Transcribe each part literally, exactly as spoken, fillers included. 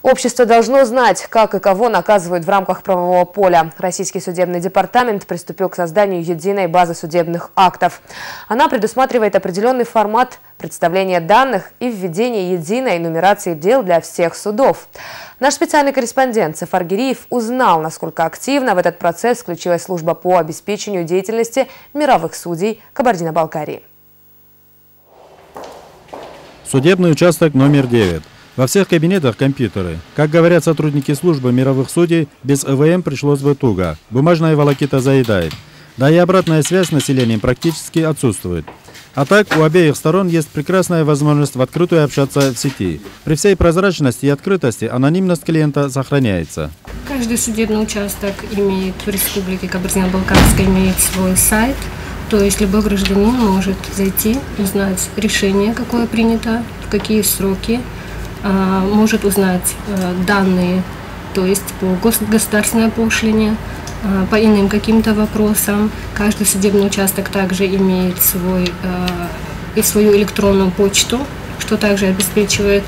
Общество должно знать, как и кого наказывают в рамках правового поля. Российский судебный департамент приступил к созданию единой базы судебных актов. Она предусматривает определенный формат представления данных и введение единой нумерации дел для всех судов. Наш специальный корреспондент Сафар Гириев узнал, насколько активно в этот процесс включилась служба по обеспечению деятельности мировых судей Кабардино-Балкарии. Судебный участок номер девять. Во всех кабинетах компьютеры. Как говорят сотрудники службы мировых судей, без Э В М пришлось бы туго. Бумажная волокита заедает. Да и обратная связь с населением практически отсутствует. А так, у обеих сторон есть прекрасная возможность в открытую общаться в сети. При всей прозрачности и открытости анонимность клиента сохраняется. Каждый судебный участок имеет в Республике Кабардино-Балкарской имеет свой сайт. То есть любой гражданин может зайти, узнать решение, какое принято, в какие сроки, может узнать данные, то есть по государственной пошлине, по иным каким-то вопросам. Каждый судебный участок также имеет свой, и свою электронную почту, что также обеспечивает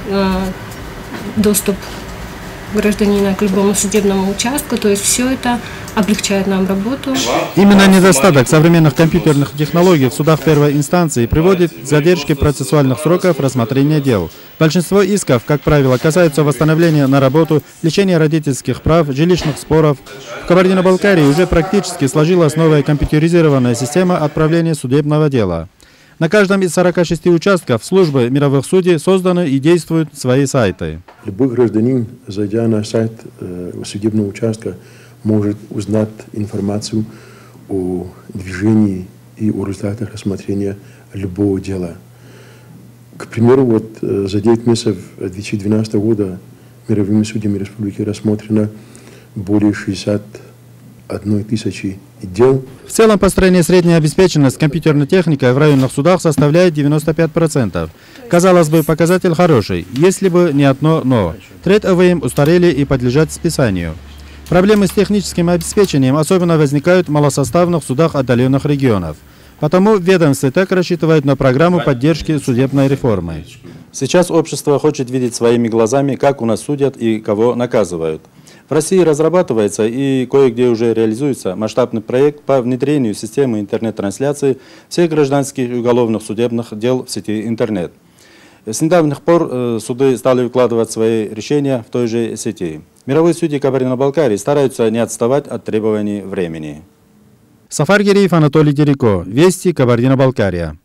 доступ гражданина к любому судебному участку. То есть все это облегчает нам работу. Именно недостаток современных компьютерных технологий в судах первой инстанции приводит к задержке процессуальных сроков рассмотрения дел. Большинство исков, как правило, касаются восстановления на работу, лечения родительских прав, жилищных споров. В Кабардино-Балкарии уже практически сложилась новая компьютеризированная система отправления судебного дела. На каждом из сорока шести участков службы мировых судей созданы и действуют свои сайты. Любой гражданин, зайдя на сайт э, судебного участка, может узнать информацию о движении и о результатах рассмотрения любого дела. К примеру, вот э, за девять месяцев две тысячи двенадцатого года мировыми судьями республики рассмотрено более шестидесяти одной тысячи дел. В целом, по стране средняя обеспеченность компьютерной техникой в районных судах составляет девяносто пять процентов. Казалось бы, показатель хороший, если бы не одно «но». Треть Э В М устарели и подлежат списанию. Проблемы с техническим обеспечением особенно возникают в малосоставных судах отдаленных регионов. Потому ведомство так рассчитывает на программу поддержки судебной реформы. Сейчас общество хочет видеть своими глазами, как у нас судят и кого наказывают. В России разрабатывается и кое-где уже реализуется масштабный проект по внедрению системы интернет-трансляции всех гражданских и уголовных судебных дел в сети интернет. С недавних пор суды стали выкладывать свои решения в той же сети. Мировые судьи Кабардино-Балкарии стараются не отставать от требований времени. Сафар Гириев, Анатолий Дереко. Вести, Кабардино-Балкария.